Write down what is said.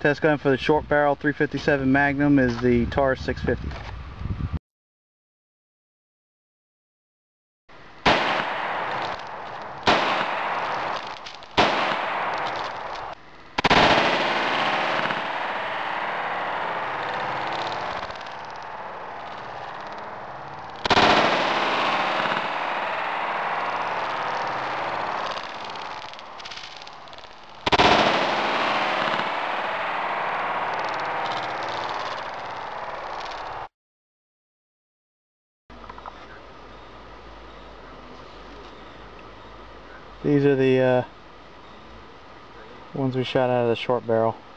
Test gun for the short barrel 357 Magnum is the Taurus 650. These are the ones we shot out of the short barrel.